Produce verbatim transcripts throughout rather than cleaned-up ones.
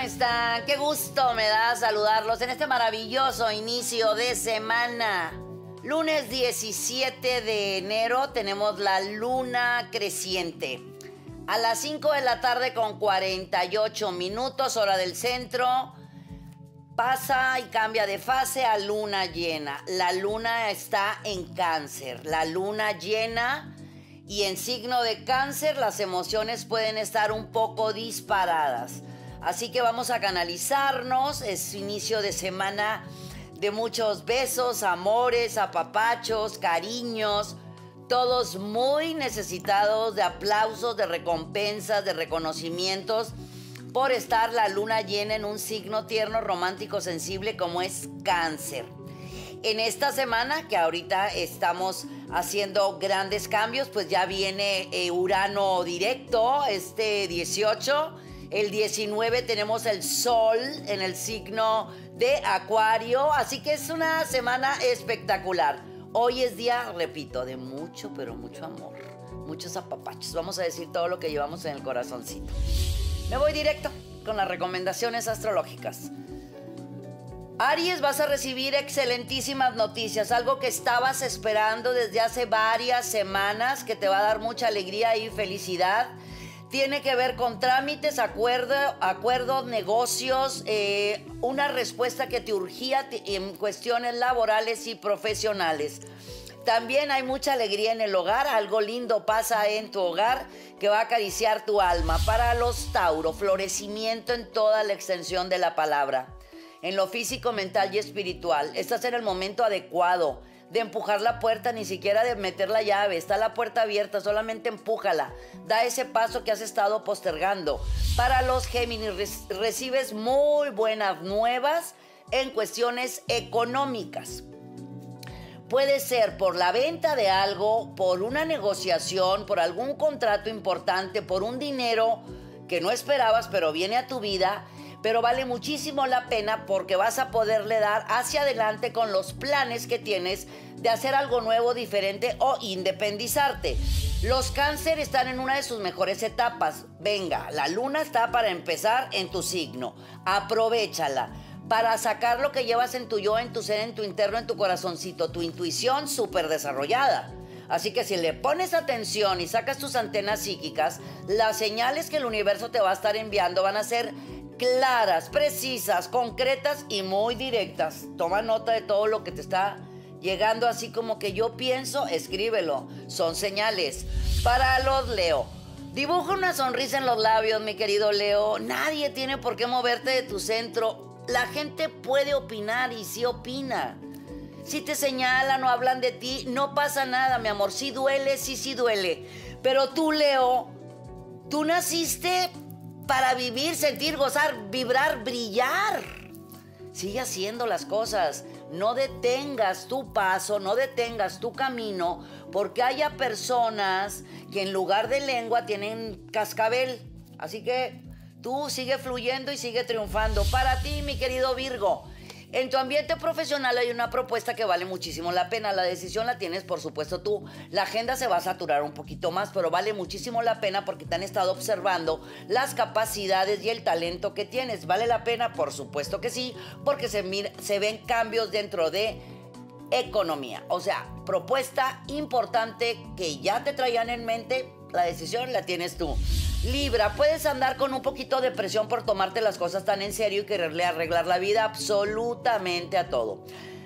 están? Qué gusto me da saludarlos en este maravilloso inicio de semana. Lunes diecisiete de enero tenemos la luna creciente. A las cinco de la tarde con cuarenta y ocho minutos, hora del centro, pasa y cambia de fase a luna llena. La luna está en Cáncer. La luna llena y en signo de Cáncer las emociones pueden estar un poco disparadas. Así que vamos a canalizarnos. Es inicio de semana de muchos besos, amores, apapachos, cariños. Todos muy necesitados de aplausos, de recompensas, de reconocimientos por estar la luna llena en un signo tierno, romántico, sensible como es Cáncer. En esta semana que ahorita estamos haciendo grandes cambios, pues ya viene eh, Urano directo, este dieciocho. El diecinueve tenemos el Sol en el signo de Acuario, así que es una semana espectacular. Hoy es día, repito, de mucho, pero mucho amor, muchos apapachos. Vamos a decir todo lo que llevamos en el corazoncito. Me voy directo con las recomendaciones astrológicas. Aries, vas a recibir excelentísimas noticias, algo que estabas esperando desde hace varias semanas, que te va a dar mucha alegría y felicidad. Tiene que ver con trámites, acuerdo, acuerdos, negocios, eh, una respuesta que te urgía en cuestiones laborales y profesionales. También hay mucha alegría en el hogar, algo lindo pasa en tu hogar que va a acariciar tu alma. Para los Tauro, florecimiento en toda la extensión de la palabra. En lo físico, mental y espiritual, estás en el momento adecuado de empujar la puerta, ni siquiera de meter la llave. Está la puerta abierta, solamente empújala. Da ese paso que has estado postergando. Para los Géminis, recibes muy buenas nuevas en cuestiones económicas. Puede ser por la venta de algo, por una negociación, por algún contrato importante, por un dinero que no esperabas, pero viene a tu vida. Pero vale muchísimo la pena porque vas a poderle dar hacia adelante con los planes que tienes de hacer algo nuevo, diferente o independizarte. Los Cáncer están en una de sus mejores etapas. Venga, la luna está para empezar en tu signo. Aprovéchala para sacar lo que llevas en tu yo, en tu ser, en tu interno, en tu corazoncito. Tu intuición súper desarrollada. Así que si le pones atención y sacas tus antenas psíquicas, las señales que el universo te va a estar enviando van a ser claras, precisas, concretas y muy directas. Toma nota de todo lo que te está llegando, así como que yo pienso, escríbelo. Son señales. Para los Leo, dibuja una sonrisa en los labios, mi querido Leo. Nadie tiene por qué moverte de tu centro. La gente puede opinar y sí opina. Si te señalan o hablan de ti, no pasa nada, mi amor. Sí duele, sí, sí duele. Pero tú, Leo, tú naciste para vivir, sentir, gozar, vibrar, brillar. Sigue haciendo las cosas. No detengas tu paso, no detengas tu camino, porque haya personas que en lugar de lengua tienen cascabel. Así que tú sigue fluyendo y sigue triunfando. Para ti, mi querido Virgo, en tu ambiente profesional hay una propuesta que vale muchísimo la pena. La decisión la tienes, por supuesto, tú. La agenda se va a saturar un poquito más, pero vale muchísimo la pena porque te han estado observando las capacidades y el talento que tienes. ¿Vale la pena? Por supuesto que sí, porque se, mira, se ven cambios dentro de economía. O sea, propuesta importante que ya te traían en mente. La decisión la tienes tú. Libra, puedes andar con un poquito de presión por tomarte las cosas tan en serio y quererle arreglar la vida absolutamente a todo.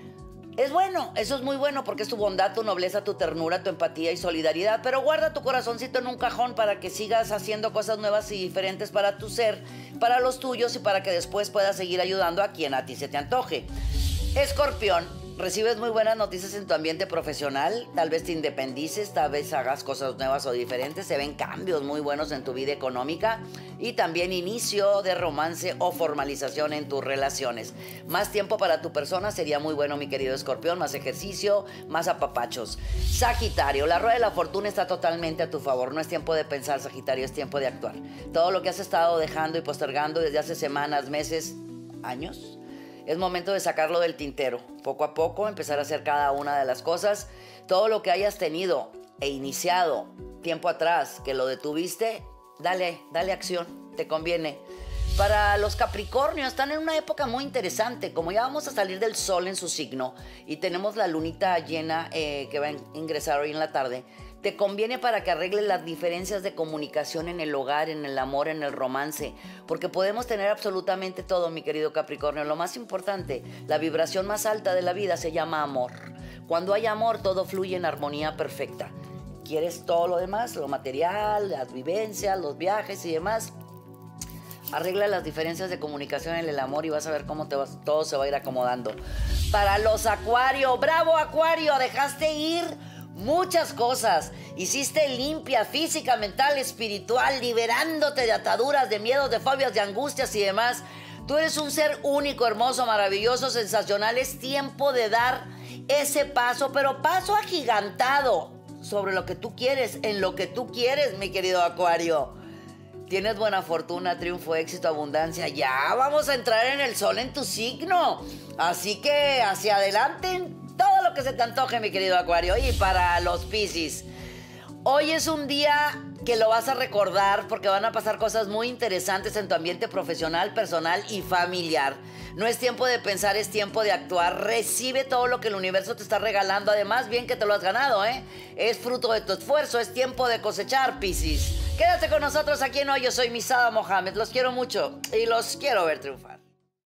Es bueno, eso es muy bueno porque es tu bondad, tu nobleza, tu ternura, tu empatía y solidaridad, pero guarda tu corazoncito en un cajón para que sigas haciendo cosas nuevas y diferentes para tu ser, para los tuyos y para que después puedas seguir ayudando a quien a ti se te antoje. Escorpión, recibes muy buenas noticias en tu ambiente profesional, tal vez te independices, tal vez hagas cosas nuevas o diferentes, se ven cambios muy buenos en tu vida económica y también inicio de romance o formalización en tus relaciones. Más tiempo para tu persona sería muy bueno, mi querido Escorpión, más ejercicio, más apapachos. Sagitario, la rueda de la fortuna está totalmente a tu favor, no es tiempo de pensar, Sagitario, es tiempo de actuar. Todo lo que has estado dejando y postergando desde hace semanas, meses, años, es momento de sacarlo del tintero. Poco a poco empezar a hacer cada una de las cosas. Todo lo que hayas tenido e iniciado tiempo atrás, que lo detuviste, dale, dale acción, te conviene. Para los Capricornios están en una época muy interesante, como ya vamos a salir del sol en su signo y tenemos la lunita llena eh, que va a ingresar hoy en la tarde, te conviene para que arregles las diferencias de comunicación en el hogar, en el amor, en el romance, porque podemos tener absolutamente todo, mi querido Capricornio. Lo más importante, la vibración más alta de la vida se llama amor. Cuando hay amor, todo fluye en armonía perfecta. ¿Quieres todo lo demás? Lo material, las vivencias, los viajes y demás. Arregla las diferencias de comunicación en el amor y vas a ver cómo te vas, todo se va a ir acomodando. Para los Acuario, ¡bravo Acuario! Dejaste ir muchas cosas. Hiciste limpia física, mental, espiritual, liberándote de ataduras, de miedos, de fobias, de angustias y demás. Tú eres un ser único, hermoso, maravilloso, sensacional. Es tiempo de dar ese paso, pero paso agigantado sobre lo que tú quieres, en lo que tú quieres, mi querido Acuario. Tienes buena fortuna, triunfo, éxito, abundancia. Ya vamos a entrar en el sol en tu signo. Así que hacia adelante todo lo que se te antoje, mi querido Acuario. Y para los Piscis, hoy es un día que lo vas a recordar porque van a pasar cosas muy interesantes en tu ambiente profesional, personal y familiar. No es tiempo de pensar, es tiempo de actuar. Recibe todo lo que el universo te está regalando. Además, bien que te lo has ganado, ¿eh? Es fruto de tu esfuerzo, es tiempo de cosechar, Piscis. Quédate con nosotros aquí en Hoy. Yo soy Misada Mohamed. Los quiero mucho y los quiero ver triunfar.